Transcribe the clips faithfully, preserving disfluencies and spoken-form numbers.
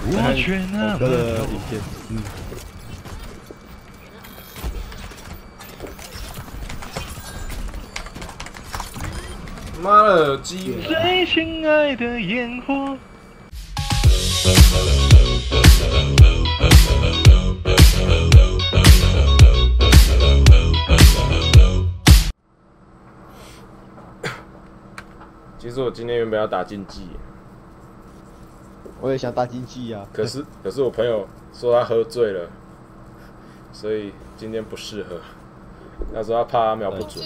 我却那么的影片，嗯。 妈的，鸡！ 最亲爱的烟火。 其实我今天原本要打竞技， 我也想打竞技啊。 可是可是我朋友说他喝醉了，所以今天不适合。他说他怕他瞄不准。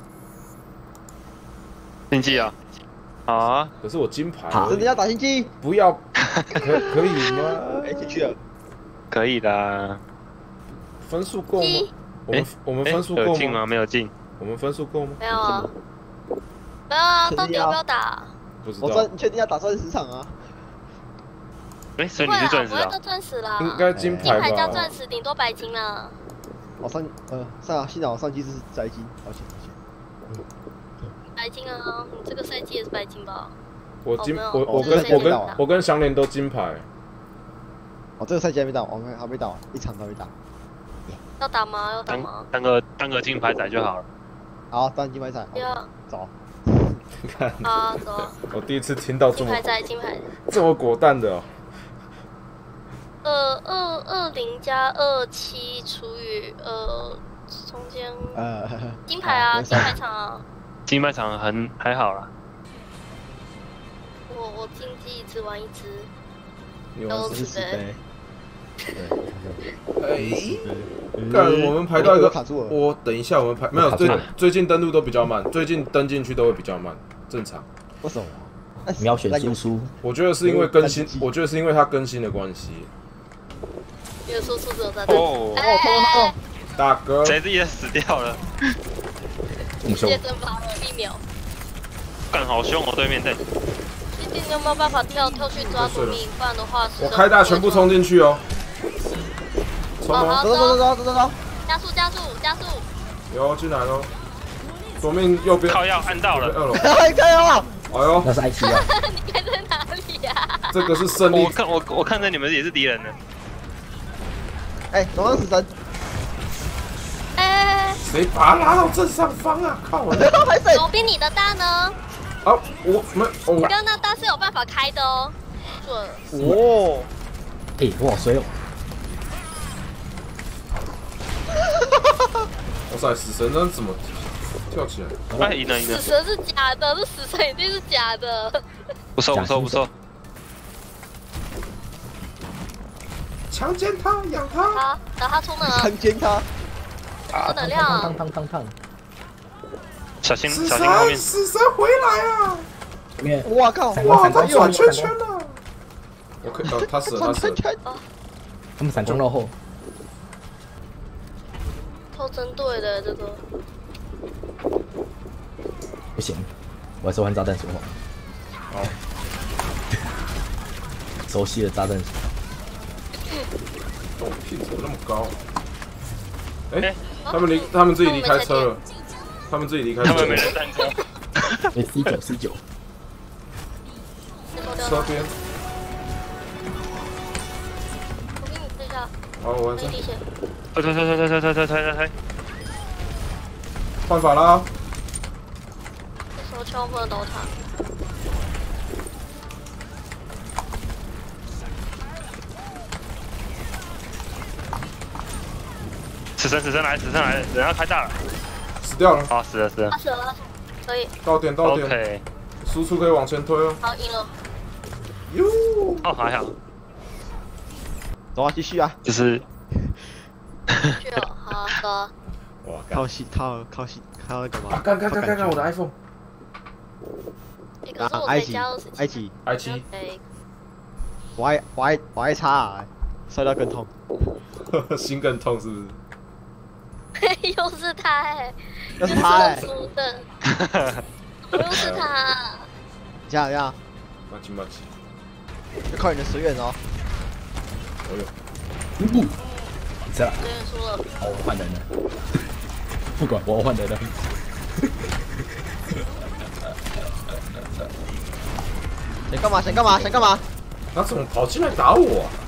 竞技啊，好啊。 可是我金牌。 真的要打竞技？ 不要，可可以吗？ 一起去了。 可以的。 分数够吗？我们我们分数够吗？ 有进吗？没有进。 我们分数够吗？ 没有啊。没有啊，到底要不要打？ 不知道。 我钻，你确定要打钻石场啊？ 哎，所以你是钻石啊？ 不会到钻石啦。 应该金牌吧？ 金牌加钻石，顶多白金啦。 我上呃上幸好我上季是白金，抱歉抱歉。 白金啊，你这个赛季也是白金吧？ 我金我我跟我跟我跟祥联都金牌。 哦，这个赛季还没到，我们还没到，一场都没打。 要打吗？要打吗？ 当个当个金牌仔就好了。 好，当金牌仔。 要。 走。 看。 好，走。 我第一次听到这么金牌仔，金牌。 这么果断的哦。 二二二零加二七除以呃中间。 呃。 金牌啊，金牌场啊。 金牌场很还好啦。 我我竞技只玩一只。 你玩十杯。 哎，干，我们排到一个，我等一下，我们排没有最最近登录都比较慢，最近登进去都会比较慢，正常。 为什么？ 秒选输出。 我觉得是因为更新，我觉得是因为它更新的关系。 有输出只有在哦哦， 大哥， 谁自己死掉了？ 直接蒸发了一秒。 干好凶哦，对面队。 弟弟，你有没有办法跳跳去抓毒命？不然的话， 我开大全部冲进去哦。 冲啊！ 走走走走走走！ 加速加速加速！ 有进来喽，左面右边。 靠药按到了， 二楼。 哎，加油！ 哎呦， 那是 I T 啊！ 你开在哪里呀？ 这个是胜利。 我看我我看着你们也是敌人呢。 哎，左方死神！ 哎， 谁把他拉到正上方啊？靠！ 左边你的大呢？ 啊，我们我刚刚那大是有办法开的哦。准。 哦。 哎，我好衰哦！ 哇塞，死神那怎么跳起来？ 哎，赢了赢了！ 死神是假的，这死神一定是假的。 不错不错不错。 强奸他，养他。 好，等他出门啊！ 强奸他。 啊！能量。 烫烫烫烫！ 小心死小心后面！ 死神回来啊！ 我靠！ 哇，他转圈圈了。我可呃，他死了，他死了。 他们闪中落后。 超针对的这个。 不行，我还是玩炸弹说话。 好。 熟悉的炸弹。 哦，屁怎么那么高？哎，他们离他们自己离开车了，他们自己离开车。 他们没人站车。 哎 ，C 九 C 九。 车边。 我给你推一下。 好，我完成。 推推推推推推推推推推。 换法啦！ 这时候千万不能倒塔。 死神死神来死神来，人要开大了。 死掉了。 好，死了死了。 他死了，可以。 到点到点。 OK。 输出可以往前推哦。 好，赢了。 哟。 哦，还好。 走啊，继续啊。 就是。 去了，好的。 哇， 靠西靠靠西靠那个吗？ 啊，看看看看看我的 iPhone。 可是我才加入十埃及， 埃及。 我爱我爱我爱插啊，摔到更痛。 心更痛是不是？ 又是他哎， 又是他哎， 输的，又是他。 这样这样， 马吉马吉， 要靠你的随缘哦。 哎呦， 不，这样。 随缘输了。 好，我换人了。不管我换人了。 想干嘛？想干嘛？想干嘛？ 他怎么跑进来打我、啊？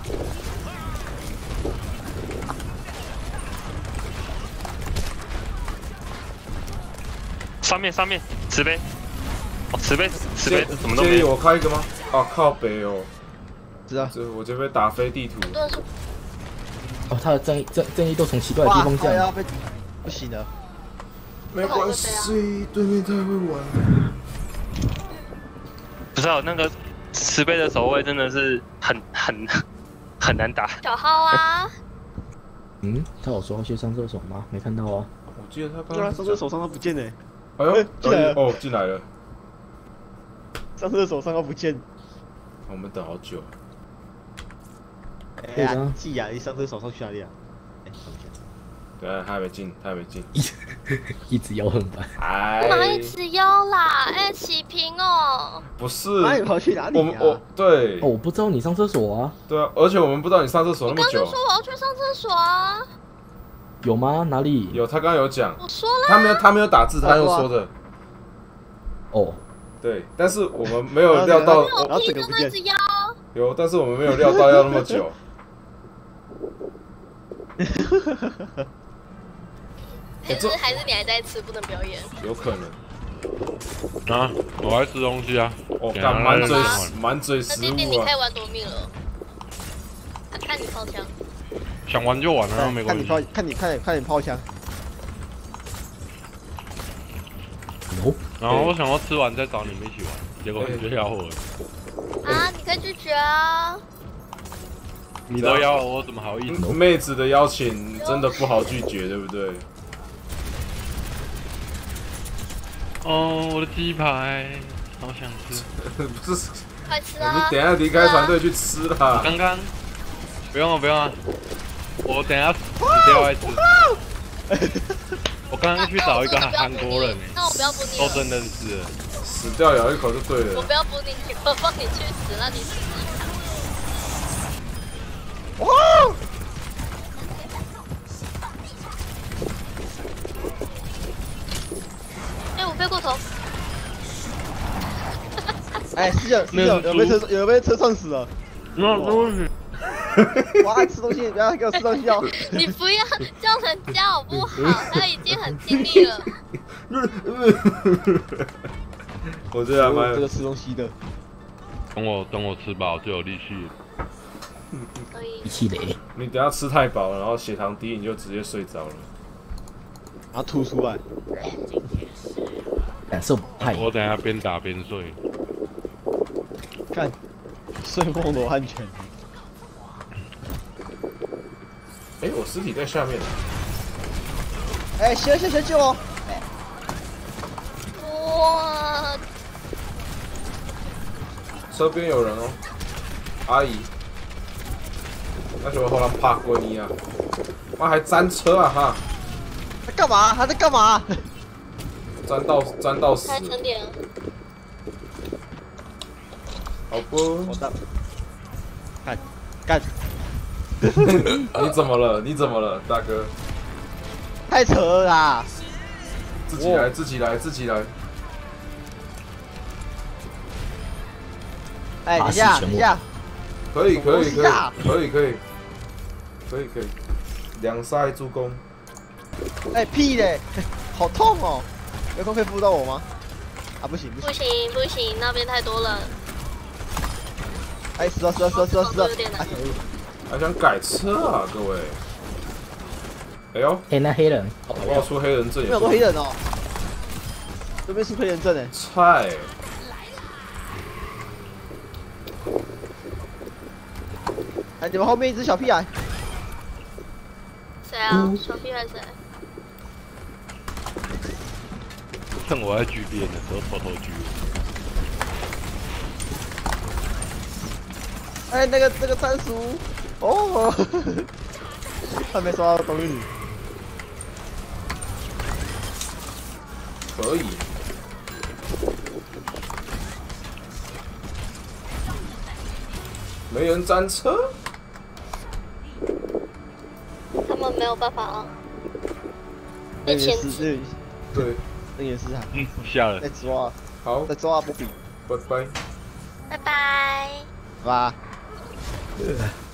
上面上面慈悲，哦慈悲慈悲介什么都没有。 介意我开一个吗？啊靠北哦， 知道。 这我这边打飞地图。 对是哦，他的正义正正义都从奇怪的地方降。 要被不行了。 没关系，对面太会玩了。 不知道那个慈悲的守卫真的是很很很难打。 小号啊， 嗯，他有说要去上厕所吗？没看到啊。 我记得他刚对啊， 刚上厕手上都不见呢。 哎呦， 进来了哦，进来了。 上厕所上都不见。 我们等好久。 哎呀，季雅，你上厕所上去哪里啊？哎，上不见。 对啊，他还没进，他还没进。 一直摇很烦。 哎， 干嘛一直腰啦？哎，起屏哦。 不是， 那你跑去哪里啊？ 我们我对哦，我不知道你上厕所啊。 对啊，而且我们不知道你上厕所那么久我刚刚。说我要去上厕所啊。 有吗？哪里？ 有，他刚刚有讲， 我说了。 他没有他没有打字，他又说的。 哦， 对，但是我们没有料到， 我然后屁整个不见跟那只腰。 有，但是我们没有料到要那么久。 还是还是你还在吃，不能表演。 有可能。 啊，我在吃东西啊。 哦， 等一下干满嘴再玩满嘴那食弟弟，你物啊！ 可以玩夺命了。啊看你抛枪。 想玩就玩啊，没关系。 看你抛，看你看你看你抛枪。 有。 然后我想要吃完再找你们一起玩，结果你就要我了。 啊，你可以拒绝啊。 你都要我，我怎么好意思？ 妹子的邀请真的不好拒绝，对不对？ 哦，我的鸡排，好想吃。 不是， 快吃你啊！ 等一下离开团队去吃啦。 刚刚不用了，不用了，我等一下死掉再吃。我刚刚去找一个韩国人那我不要补你都了。 真认识了。 死掉咬一口就对了。 我不要补你，我放你去死，那你死。 哇！ 哎，我飞过头。 哎，室友，室友，有被车有被车撞死了。 那东西， 我爱吃东西，不要给我吃东西哦。 你不要叫人家好不好？他已经很尽力了。 我觉得还蛮这个吃东西的。 等我等我吃饱就有力气了。 可以一。气雷， 你等一下吃太饱，然后血糖低，你就直接睡着了。 然后吐出来。 感受派。 我等一下边打边睡。 看，睡梦罗汉拳。 哎、我尸体在下面。 哎，行行行，救我！ 哇！ 车边有人哦，阿姨。那什么后来怕过你啊？妈还粘车啊哈！ 他干嘛？他在干嘛？ 粘到粘到死开，成点。 好不？ 我的，干干， 你怎么了？你怎么了，大哥？ 太扯了啦！ 自己来，自己来，自己来。 哎，等一下，等一下， 可以，可以，可以什么东西啊， 可以，可以，可以，可以。两杀一助攻。 哎屁嘞，好痛哦！有空可以扶到我吗？啊，不行不不行， 行不行，那边太多人。 哎，死了死了死了死了死了！哎， 还想改车啊，各位！哎呦， 哎，那黑人， 搞不好出黑人证也这边有多黑人哦，这边是黑人证哎。 菜。 哎，你们后面一只小屁孩， 谁啊？小屁孩谁？ 趁我在局边的时候偷偷狙。 哎，那个那个战术，哦，还没刷到东西。 可以。没人粘车？ 他们没有办法啊。 那被牵制。 个也是， 对， 那个也是啊， 嗯，下了在。抓， 好， 在抓波比， 拜拜。 拜拜。 好吧。 呃